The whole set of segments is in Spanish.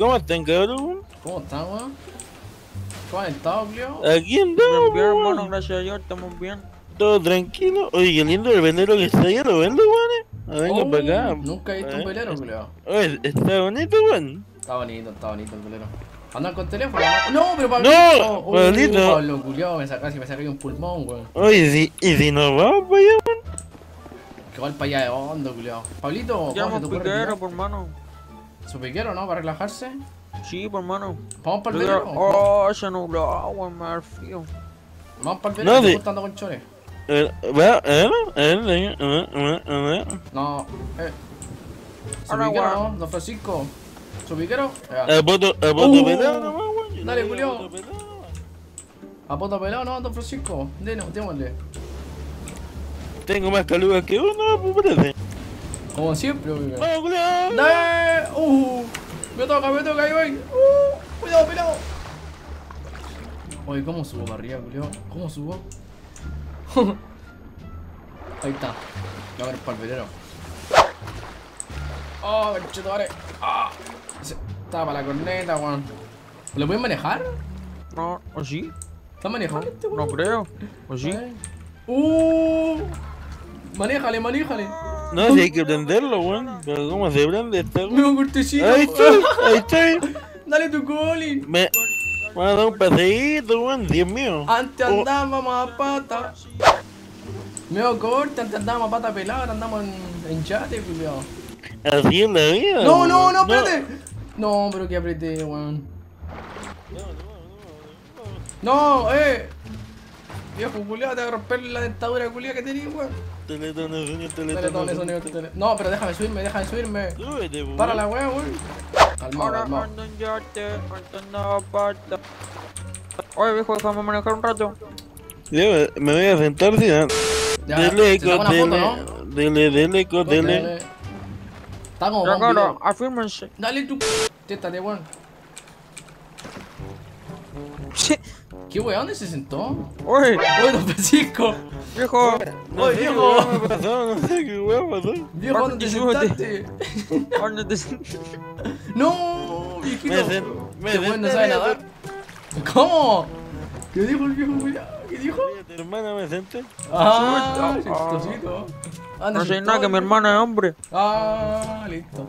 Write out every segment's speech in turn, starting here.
¿Cómo están, cabrón? ¿Cómo están, weón? ¿Cómo han estado, Cleo? Aquí andamos, Bien, hermano, weón. gracias a Dios, estamos bien. Todo tranquilo. Oye, qué lindo el velero que está allá, ¿lo vendo, weón? Venga para acá. Nunca he visto un velero, Cleo. Oye, está bonito, weón. Está bonito el velero. ¿Andan con teléfono? No, pero Pablo. No, Pablito. Pablo, culiao, casi me saqué un pulmón, weón. Oye, ¿y si nos vamos para allá, weón? Que igual para allá de hondo, culiao. Pablito, Llamo ¿cómo se te ocurre? piquero, por mano. ¿Su piquero, no? ¿Para relajarse? Sí, por mano. ¿Vamos para el velero? Oh, se nubló, weón, me da el frío. ¿Vamos para el No, velero? de- Estoy juntando con chores. No, ¿Su Ahora, piquero, weón. no? Don Francisco. ¿Su piquero? Ya. A poto pelado nomás, weón. Yo Dale, te digo, Julio. poto pelado. ¿A poto pelado, no, Don Francisco? Démosle. Tengo más calugas que uno, pues parece. Como siempre, weón. ¡Vamos, culiao! ¡Dale! Me toca, ahí voy. Cuidado, pelado. Oye, ¿cómo subo para arriba, culiao? ¿Cómo subo? Ahí está. Voy a ver para el velero. Oh, conchetumare. Estaba para la corneta, weón. ¿Lo pueden manejar? No, ¿o sí? ¿Está manejando este No weón? creo. ¿O sí? Manéjale. No, si hay que prenderlo, weón. Pero ¿cómo se prende esta, Me weón? un cortecito. Ahí estoy. Dale tu Colin. Me van a dar un paseíto, weón, Dios mío. Antes andábamos a pata. Medio corte, antes andábamos a pata pelada, ahora andamos en yate, culiao. Así es la vida. No, weón. espérate. No, pero que apreté, weón. No, viejo culiao, te voy a romper la dentadura culiao que tenés, weón. Teletón, Teletón. No, pero déjame subirme. Súbete, weón. Para la weá, weón. Ahora Calmado. ando en yate, ando en la pata. Oye, viejo, déjame manejar un rato. Ya, me voy a sentar, sí. Ya, Dele, se saca una foto, ¿no? dele. Está como Ya, buen claro, video. afírmense. Dale tu tétate, weón. ¿Qué weón? ¿Dónde se sentó? Oye, Oye, Don Francisco. viejo. No Oye, sé qué viejo. weá me pasó, no sé qué weá pasó. Viejo, ¿dónde te Súbete. sentaste? ¿Dónde te No, viejito. Me Este weón no senté, sabe nadar. ¿Cómo? ¿Qué dijo el viejo culiao? ¿Qué dijo? Tu hermana me senté. Ah, Súbete. chistosito. Anda, No sé chistosito. nada que mi hermana es hombre. Ah, listo.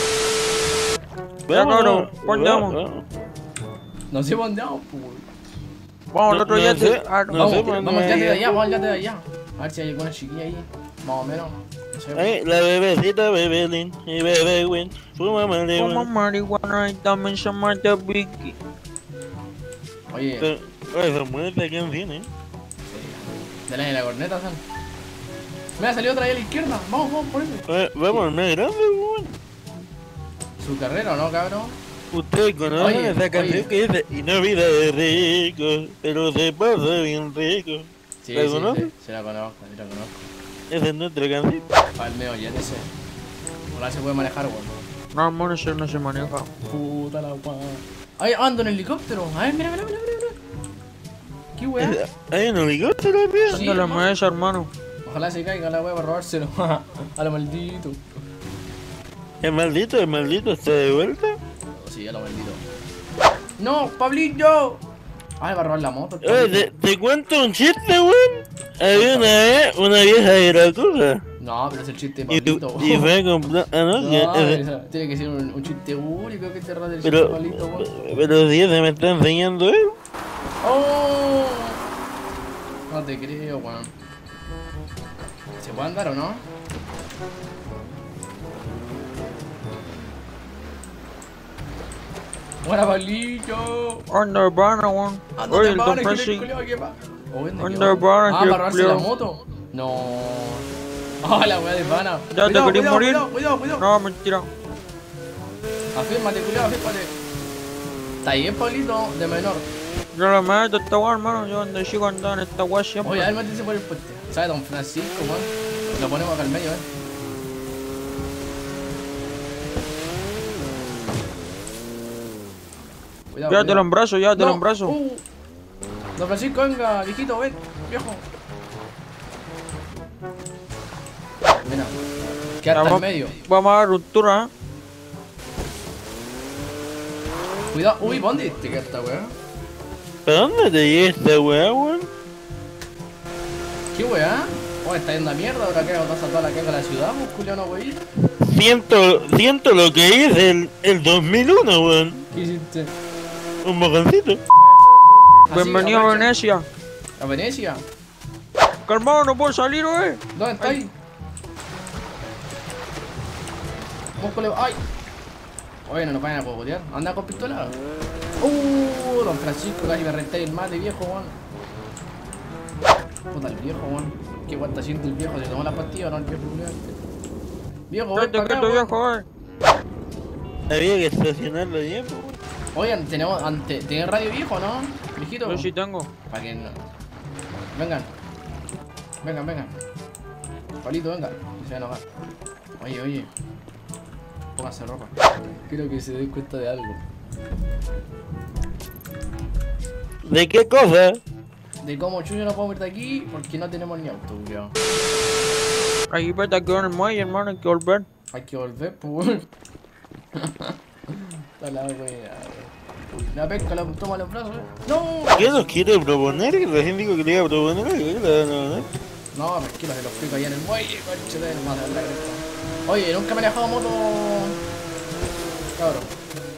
Ya, Vámonos, cabrón, ¿cuándo vamos? vamos. No sé dónde vamos, pues. Vamos al No- otro no yate. sé, Ah, no Vamos, sé, vamos no al yate de me- allá, vamos al yate de allá. A ver si hay alguna chiquilla ahí. Más o menos. No sé. Ay, la bebecita Bebelín y Bebe Win. Fuma Como marihuana. marihuana y también se mata Vicky. Oye, Pero, oye, son buenas esta canción, de la corneta, San. Me ha salido otra ahí a la izquierda. Vamos, por eso. Vamos, no es grande, weón. Su carrera, ¿no, cabrón? Ustedes conocen Oye, esa canción oye. que dice y no vida de rico, pero se pasa bien rico. Sí, ¿La sí, conoces? sí, sí la conozco. Esa es nuestra canción. Para el medio jet ese. Ojalá se puede manejar, weón. No, hermano, eso no se maneja. Puta la weá. Ay, ando en helicóptero. Ay, mira. ¿Qué weá? Hay un helicóptero, tío. Sí, Ando la hermano. mesa, hermano. Ojalá se caiga la weá para robárselo. A lo maldito. El maldito está de vuelta. Sí, a lo maldito. ¡No, Pablillo! Ay, va a robar la moto. el Oye, Pablito. te cuento un chiste, weón. Había una vez una vieja de Veracruz. No, pero es el chiste de Y, Pablito. y fue a comprar. Ah, no, No, que- tiene que ser un chiste único que te rata el chiste pero, de Pablito, weón. pero si ese me está enseñando él. ¡Oh! No te creo, weón. ¿Se puede andar o no? Buena, Pablillo. Underbana, weón. Anda, Oye, te el van, Don ¿qué Francisco. le ¿qué va? Oh, ¿dónde Anda, quedó? para, que ¿para robarse la culiao. moto? No. Ah, la weá de pana. Ya te querís morir. Cuidado. No, mentira. Afírmate, afírmate. Está bien, Pablito, de menor. Yo la meto esta weá, hermano. Yo donde chico andaba en esta weá siempre. Oye, a ver, métese por el puente. ¿Sabes, Don Francisco, weón? Lo ponemos acá al medio, Cuidado, Llévatelo en brazos, llévatelo No, en brazos. Don Francisco, venga, viejito, ven, viejo. Mira, quédate al medio. Vamos a dar ruptura, Cuidado. Uy, ¿pa' dónde te queda esta weá? ¿Para dónde te llega esta weá, weón? ¿Qué weá? Oh, está yendo a mierda, ahora que pasa toda la caga de la ciudad, pues, culiao, no wey. Siento lo que es el 2001, weón. ¿Qué hiciste? Un mojoncito. Bienvenido a Venecia. ¿A Venecia? Calmado, no puedo salir, wey. ¿Dónde está ahí? Músculo, ay. Oye, no nos vayan a cogotear. Anda con pistola. Don Francisco, casi me renté el mate, viejo, weón. Puta, el viejo, weón. ¿Qué guanta haciendo el viejo? ¿Se tomó la pastilla o no el viejo, culiao? Viejo, ven para acá, Quieto, weón. viejo, wey. Había que estacionarlo bien, weón. Oigan, ¿tenés radio viejo, no? Viejito. Yo sí tengo. Para que no. Vengan. Vengan. Palito, venga. Que se va a enojar. Oye. Póngase ropa. Quiero que se den cuenta de algo. ¿De qué cosa? De cómo chuño no podemos ir de aquí porque no tenemos ni auto, culiao. Ahí peta quedó en el muelle, hermano, hay que volver. Hay que volver, pues. Está la wea. La pesca la toma los brazos, ¡No! ¿Qué nos quiere proponer? Que recién dijo que le iba a proponer algo. ¿Qué le van a proponer? No, tranquilo, se los pico allá en el muelle, conche de más de la cresta. Oye, nunca me he dejado moto. Cabrón.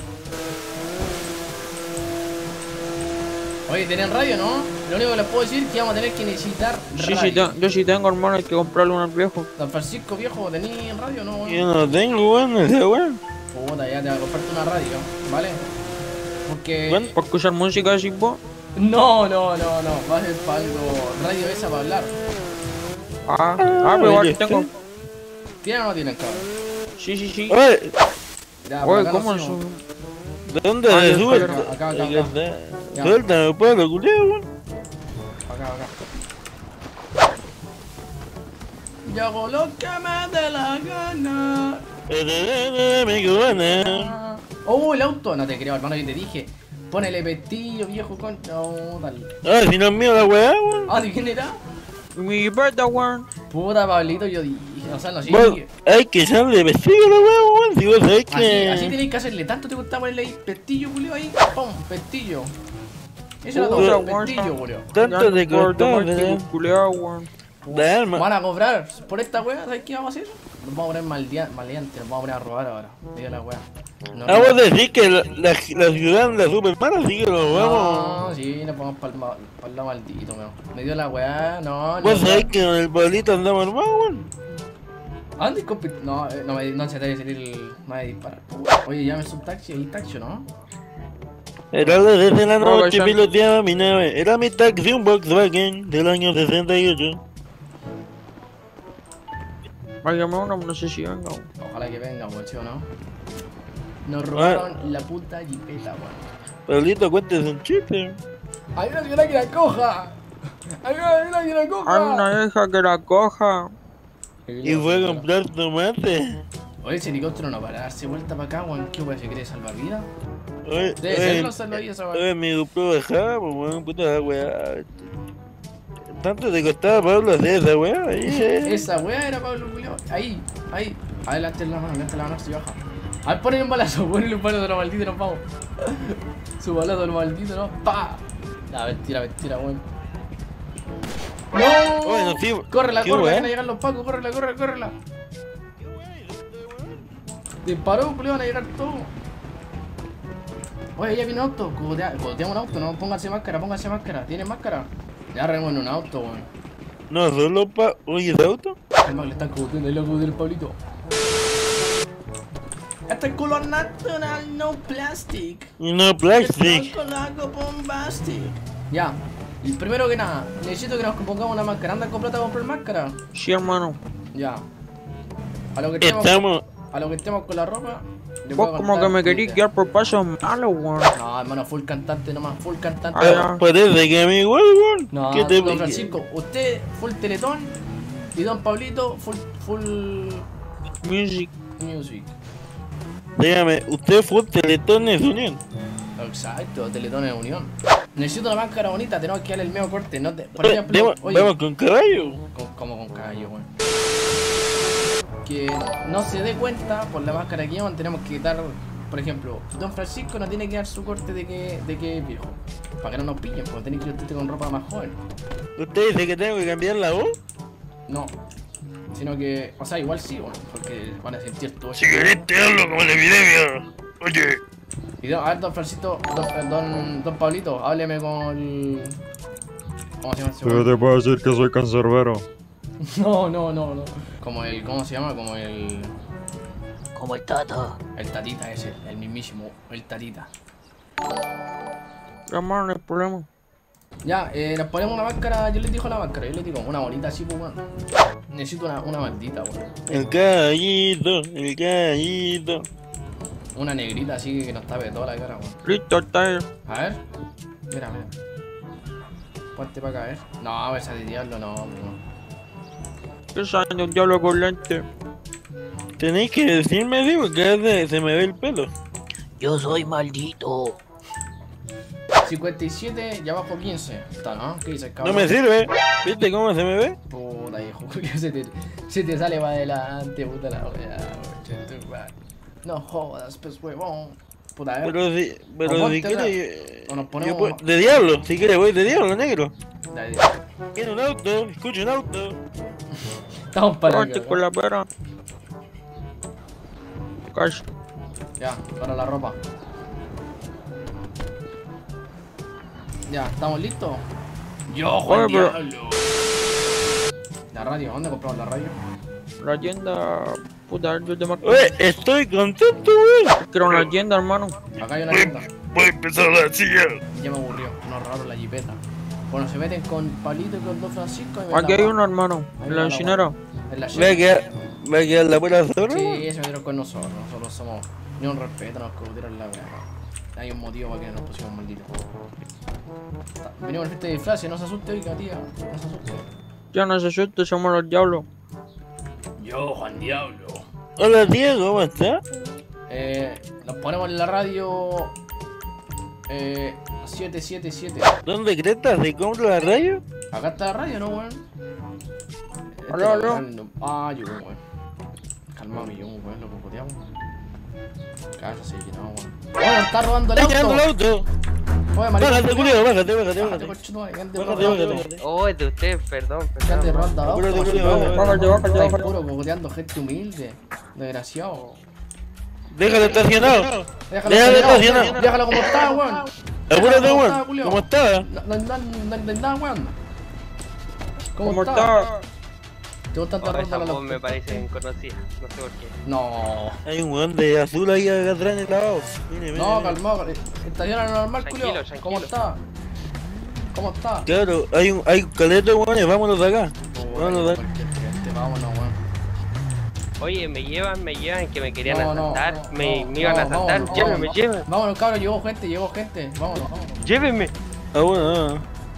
Oye, ¿tienen radio, no? Lo único que les puedo decir es que vamos a tener que necesitar radio. Sí, yo sí tengo, hermano, hay que comprarle uno al viejo. Don Francisco, viejo, ¿tenéis radio, no? Yo no tengo, weón, esa weón. Puta, ya te voy a comprarte una radio, ¿vale? Porque... ¿Cuándo? ¿Para escuchar música de vos? No, va a ser para algo... Radio esa para hablar. Pero igual ya tengo. está. ¿Tienen o no tienen, cabrón? Sí. Oye, Ya, por Oye, acá ¿cómo no eso? subimos. ¿de dónde Ah, se ya, sube? acá. Ya. Suéltame, pueblo, culeo, weón. Acá. Yo hago lo que me dé la gana. Mi cubana. Oh, el auto. No te creo, hermano, que te dije. Ponele pestillo, viejo concha. No, dale. Ah, si no es mío la weá, weón. Ah, ¿de quién era? Mi peta, weón. Puta, Pablito, yo dije. O sea, no sé. Vos, hay que echarle pestillo a la weá, weón. Si vos sabés que... Así tenéis que hacerle. Tanto te gusta ponerle ahí pestillo, culio, ahí. Pum, pestillo. Eso era Puta, todo, weón. pestillo, culio. Tanto te costó, ¿verdad? Culeado, weón. De alma. Van a cobrar por esta wea, ¿sabes qué vamos a hacer? Nos vamos a poner maleantes, nos vamos a poner a robar ahora. Diga la wea. No, Ah, vos decís que la ciudad anda súper mal, así que nos vamos. no, sí, nos vamos para el lado maldito, weón. Me dio la wea, no. Vos sabés que con el Pablito andamos armados, weón. ¿Dónde No, no se te debe salir el. Me va a disparar. Oye, llames un taxi, hay taxi, ¿no? Era desde la No, noche ya- piloteaba mi nave. Era mi taxi, un Volkswagen del año 68. Váyame uno, no sé si venga, weón. Ojalá que venga, weón, ¿sí o no? Nos robaron la puta jipeta, weón. Pablito, cuéntese un chiste. ¡Hay una señora que la coja! ¡Hay una señora que la coja! Hay una hija que la coja. Y fue a comprar tomate. Oye, ese helicóptero no para darse vuelta para acá, weón. ¿Qué weón se quiere salvar vida? Oye, Debe ser los salvavidas, weón. oye, mi GoPro bajaba, pues, weón, puta la weá. ¿Tanto te costaba, Pablo, hacer esa weá? Ahí, Esa weá era Pablo Julio. Ahí. Adelante la mano, si baja. A ver, ponle un balazo, ponle un balazo de lo maldito, nos vamos. Su balazo de lo maldito, ¿no? ¡Pa! Nah, mentira, weón. ¡No! Oye, no, sí. Córrela, ¿Qué van weá? a llegar los pacos, córrela. Disparó, Julio, van a llegar todos. Oye, ya viene un auto, cogoteamos un auto, no, pónganse máscara, ¿tienen máscara? Ya arreglamos en un auto, weón. No, solo pa... Oye, ¿ese auto? Calma, le están cogoteando el loco del Pablito. Este es color natural, no plastic. No, plastic. Algo bombastic. Ya, y primero que nada, necesito que nos pongamos una máscara. ¿Andan con plata a comprar máscara? Sí, hermano. Ya. A lo que estemos con la ropa. le Vos puedo como que contar me querís guiar por pasos malos, weón. No, hermano, full cantante nomás, full cantante. Ah, ya. Parece que a mí igual, weón. No, ¿Qué te don Francisco, usted full Teletón y don Pablito full Music. music. Dígame, ¿usted fue Teletón de Unión? Exacto, Teletón en unión. Necesito una máscara bonita, tenemos que darle el medio corte. No te... Por ejemplo, Vamos con caballo. como con caballo, weón. Que no se dé cuenta por la máscara que llevan, tenemos que quitar por ejemplo, Don Francisco no tiene que dar su corte de que es viejo. Para que no nos pillen, porque tiene que ir usted con ropa más joven. ¿Usted dice que tengo que cambiar la voz? No. Sino que, o sea, igual sí, bueno, porque van a sentir todo Si querés te hablo como la epidemia. Oye. Y a ver, don Francisco, don Pablito, hábleme con el... ¿Cómo se llama ese Pero weón? te puedo decir que soy cancerbero. No. Como el, ¿cómo se llama? Como el Tata. El tatita ese, el mismísimo, el tatita. Hermano, no hay problema. Ya, nos ponemos una máscara, yo les digo la máscara, yo les digo una bonita así, pues, bueno. Necesito una maldita, weón. El gallito, el gallito. Una negrita así que nos tape toda la cara, weón. Listo, está ahí. A ver. Mira. Ponte para acá, a ver. No, esa de diablo no, weón. ¿Qué sabe de un diablo con lente? Tenéis que decirme, digo, que se me ve el pelo. Yo soy maldito. 57 y abajo 15. Está, ¿no? ¿Qué dice el No cabrón? me sirve. ¿Viste cómo se me ve? Puta, hijo, que se te sale para adelante, puta la wea, weón. No jodas, pues, huevón. Puta, a ver. Pero si ponte quieres... o nos ponemos yo de diablo, si quieres voy de diablo, negro. Dale, Quiero un auto, escucho un auto. estamos para Ponte con la pera. Cash. Ya, para la ropa. Ya, ¿estamos listos? Yo, Juan Oye, pero- Diablo. La radio, ¿dónde compramos la radio? La tienda. Puta, yo te marco. Oye, estoy contento, wey. Quiero una tienda, hermano. Acá hay una tienda. Voy a empezar la silla. Ya me aburrió, unos raros la jipeta. Bueno, se meten con Palito y con Don Francisco y me Aquí la hay va- uno, hermano. Ahí En me la la encinera. En la Va a quedar la buena zona. Sí, se metieron con nosotros. Nosotros somos. Ni un respeto, nos cogieron la wea. Hay un motivo para que nos pusimos malditos. Venimos al fiesta de disfraces, no se asuste, oiga, tía. No se asuste. Ya no se asuste, somos los diablos. Yo, Juan Diablo. Hola, tío, ¿cómo estás? Nos ponemos en la radio. 777. ¿Dónde cretas se compra la radio? Acá está la radio, ¿no, weón? Aló, aló. Yo, weón. Calmame, yo, weón, lo cocoteamos. Cállate, llenado, weón. Bueno, está robando el ¡Está llegando el auto. auto! Oye, maricón. Bájate, culiao, bájate. Bájate, conchetumare, que ande Bájate, robando. bájate. Oh, es de usted, perdón. Que ande robando auto. Apúrate, así, culiao, weón. bájate, bájate, Estáis bájate. puro cocoteando gente humilde. Desgraciado. Déjalo estacionado. Déjalo estacionado. Déjalo como está, weón. Apúrate, ¿Cómo weón. está, culiao? ¿Cómo está? No, nada, weón. ¿Cómo está? ¿Te gustan Oh, tantas esa rondas voz me parece conocida, no sé por qué. No. Hay un weón de azul ahí acá atrás en el lavabo. Mire, mire, No, mire. calmado. Estaciona normal, Tranquilo, culiao. tranquilo. ¿Cómo está? ¿Cómo está? Claro, hay un caleta de weones, vámonos de acá. Vámonos de acá. Vámonos, weón. Oye, me llevan, que me querían No, no, asaltar, no, me no, iban a no, asaltar, vámonos, llévenme, vámonos. llévenme, Vámonos, cabrón, llegó gente. Vámonos. llévenme. Ah, bueno,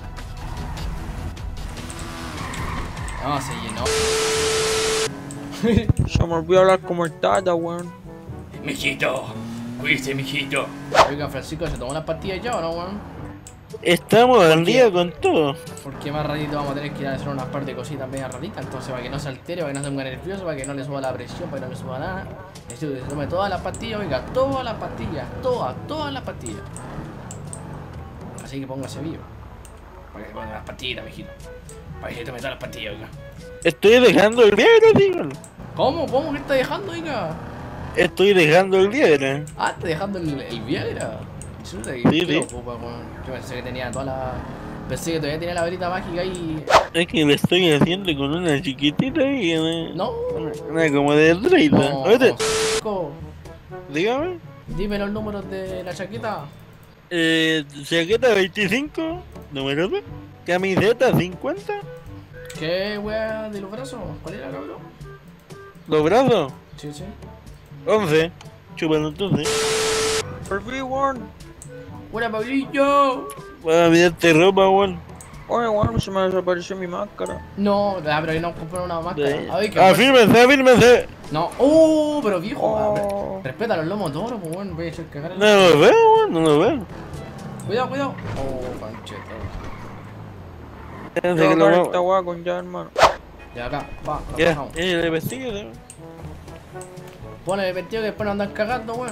No, se llenó. Se me olvidó hablar como el Tata, weón. Mijito, cuídese, mijito. Oiga, Francisco, ¿se tomó las pastillas ya o no, weón? Estamos al día con todo. Porque más ratito vamos a tener que ir a hacer unas par de cositas medio raritas. Entonces, para que no se altere, para que no se ponga nervioso, para que no le suba la presión, para que no le suba nada. Necesito que se tome todas las pastillas, oiga, todas las pastillas. Todas las pastillas. Así que póngase vivo. Para que se ponga las pastillas, mijito. Para que se tome todas las pastillas, oiga. Estoy dejando el Viagra, tío. ¿Cómo? ¿Qué está dejando, oiga? Estoy dejando el Viagra. Ah, está dejando el Viagra. Chuta, Sí, ¿qué sí. ocupa, weón? Yo pensé que tenía toda la... Pensé que todavía tenía la varita mágica ahí. Es que le estoy haciendo con una chiquitita ahí. No. Una como de 30. No. Oíste, Francisco, dígame. dime los números de la chaqueta. Chaqueta 25, número 2. Camiseta 50. ¿Qué wea de los brazos? ¿Cuál era, cabrón? Los brazos Sí. 11. Chúpalo entonces. Por fin, weón. ¡Buena, Pablillo! Para mirarte ropa, weón. Oye, weón, se me desapareció mi máscara. No, pero que no compraron una máscara. A ver, ¿qué Afírmese. No, pero viejo, Oh. respeta los lomos toros, pues bueno, voy a echar cagar el... No lo veo, weón, no lo veo. Cuidado. Oh, pancheta. Fíjense Yo que voy a lo esta weá con ya, hermano. Ya acá, va, Ya, bajamos. le vestido. Pone el vestido que después nos andan cagando, weón.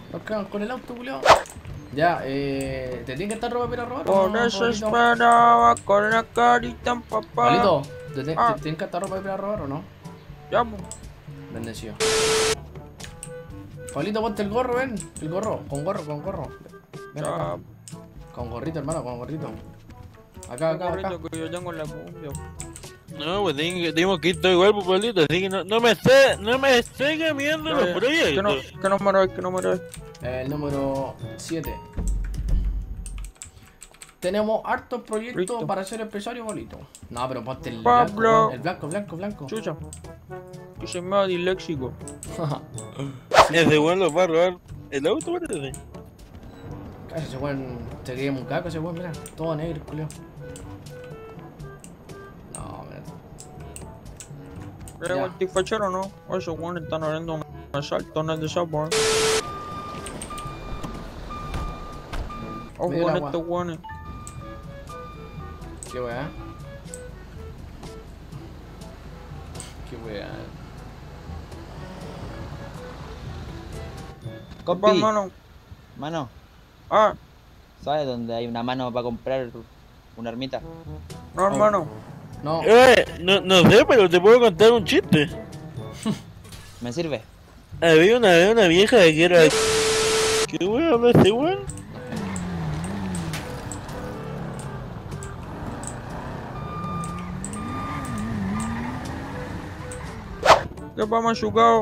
Nos quedan con el auto, culiao. Ya, ¿te tiene que estar ropa para robar? Por eso esperaba con la carita en papá. Pablito, ¿te tiene que estar ropa para robar o no? Ya, pues. Bendecido. Pablito, ponte el gorro, ven. El gorro, con gorro. Ven Ya. acá. Con gorrito, hermano, con gorrito. Acá. Que yo tengo en la cumbia. No, pues tenemos que ir todo igual, pues, Pablito. Así que no me esté cambiando los proyectos. ¿Qué número es? ¿Qué número es? El número 7. Tenemos hartos proyectos Listo. para ser empresario, Pablito. No, pero ponte el Pablo. blanco. Chucha. Que soy medio disléxico. Ese weón los va a robar el auto, parece. Casi ese weón se quería un caco, ese weón, mira. Todo negro, culeo. No, mira. ¿Eres Ya. multifachero o no? O esos weones están haciendo un asalto en el de Subway. Ojo Mira con el agua. estos weones. Qué weá. Qué weá. Compa, Compi, hermano. mano, Ah, ¿sabes dónde hay una mano para comprar una ermita? no, hermano. No, No sé, pero te puedo contar un chiste. ¿Me sirve? Había una vieja que era... ¿Qué weón habla ese weón? ¿Qué pa' machucado?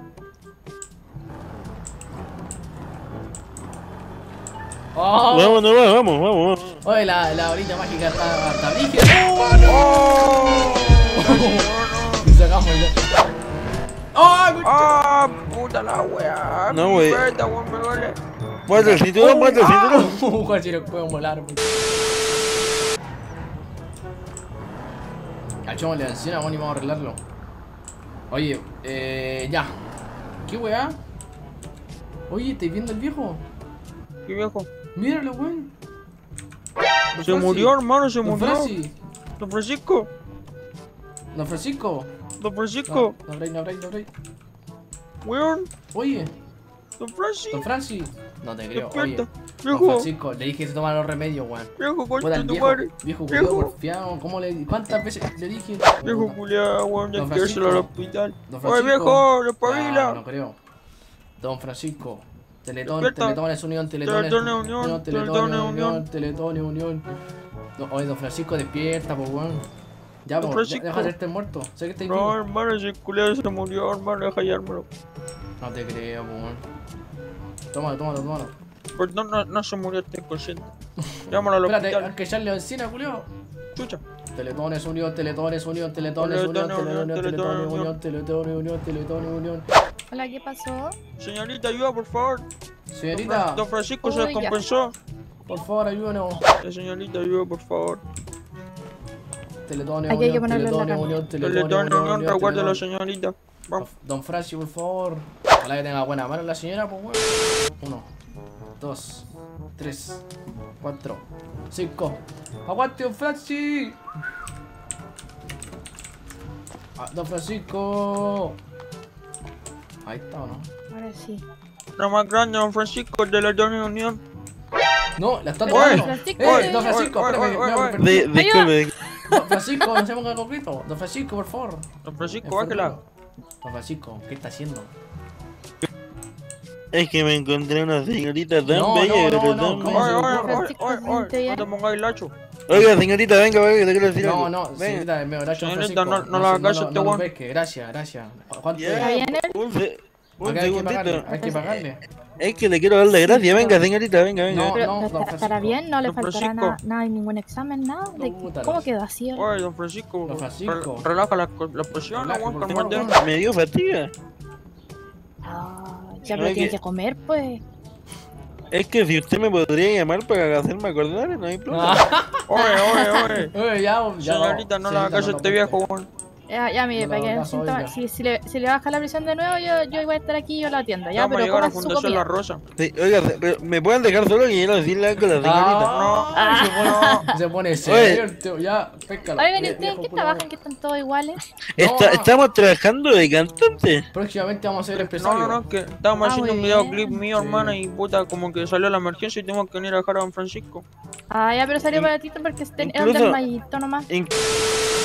oh, Vamos. oye, la horita mágica está brígida. ¡Oh! Y sacamos el... ¡Oh, ¡Ah! ¡Puta la weá! No, Mi wey. peta, weón, me duele. Muestra el cinturón. Juan, si nos podemos volar, wey. Cachémosle la encina, weón, y vamos a arreglarlo. Oye, ya. ¿Qué weá? Oye, ¿estáis viendo el viejo? ¿Qué viejo? Míralo, weón. Don Se Franci. murió, hermano, se Don murió. Franci. Don Francisco. Don Francisco. Don Francisco. No abráis. Weón. Oye, Don Francis. Don Franci. No te creo, oye. Despierta. Don Viejo. Francisco, le dije que se tomara los remedios, weón. Viejo, Puta, concha el tu viejo, madre. viejo Viejo. culiao porfiado, ¿cómo le... ¿Cuántas veces le dije? Viejo culiado, weón, ya Don quiero irse al Francisco. hospital. Don Oye, Francisco. viejo, No despabila. creo. Don Francisco. Teletón, Despierta. Teletones Unión, Teletones Teletones Unión, Teletones Unión. Teletones Unión. No, oye, Don Francisco, despierta, pues, weón. Ya, Don pues, Francisco. deja de estar muerto. Sé que estáis No, vivo. hermano, ese culiado se murió, hermano, deja hallármelo. No te creo, pues, weón. Tómalo. Perdón, no se murió, está inconsciente. Llámalo al Espérate, hay hospital. que echarle encina, culio. Chucha. Teletones Unión, Teletones Unión, Teletones Unión, Teletones Unión. Hola, ¿qué pasó? Señorita, ayuda, por favor. Señorita, Don Francisco se Uy, ya. descompensó. por favor, ayúdanos. Señorita, ayuda, por favor. Teletones Aquí hay que Unión, ponerlo en la Teletones cama. Unión, Teletones Unión, recuérdelo, Teletones. señorita. Vamos. Don Franci, por favor. Ojalá que tenga buena mano la señora, pues, weón. 1, 2, 3, 4, 5. ¡Aguante, Don Franci! Ah, Don Francisco. Ahí está, ¿o no? Ahora sí. La más grande, Don Francisco, de la Unión. No, la están Oye, tocando. Francisco, Don Francisco, oye, espérame, oye, me oye. perdí. Disculpe. Don Francisco, no se ponga coquito. Don Francisco, por favor. Don Francisco, bájela. Don Francisco, ¿qué está haciendo? Es que me encontré una señorita tan No, bella, no, pero no, tan ¿cómo Oye, se bella. oye, ocurre? oye, Francisco, oye, siente oye, bien. no te pongáis lacho. Oiga, señorita, venga, que te quiero decir No, algo. no, Venga. señorita, me abrazo, Don Señorita, Francisco. no le hagas caso a este no weón. pesque, gracias. ¿Cuánto Ya, ¿Está bien él? un Acá hay que pagarle, segundito. hay que pagarle. Es que le quiero dar las gracias. Venga, señorita, venga. No, Pero Don ¿estará Francisco. bien? ¿No le Don faltará Francisco. nada, ningún examen, nada? Puta, ¿Cómo no. quedó así? él? Oye, Don Francisco. Don Francisco. Relaja la presión, Relaja, weón, por calmate. favor. Me dio fatiga. Ah, ya, pero Oye, tiene que- que comer, pues. Es que si usted me podría llamar para hacerme acordar, no hay problema. Ah, Oye, oye, ya, señorita, no le hagas caso a este viejo, weón. Ya, mire, No para lo que hagas, síntoma, oiga. si le baja la presión de nuevo, yo voy a estar aquí y yo lo atiendo. Ya, Vamos a pero llegar a coman su Fundación La comida. Rosa. Sí, oiga, pero ¿me pueden dejar solo que quiero decirle algo a la señorita? Se pone serio el tío. Ya, péscalo. Oigan, ¿y Vie- ustedes viejo en qué culo, trabajan? Que están todos iguales. No, Estamos trabajando de cantante. próximamente vamos a ser No, empresarios. no, no, que estábamos Ah, haciendo un muy videoclip bien. mío, Sí. hermana, y puta, como que salió la emergencia y tuvimos que venir a dejar a Don Francisco. Ah, ya, pero salió In- baratito porque era un incluso- desmayito nomás.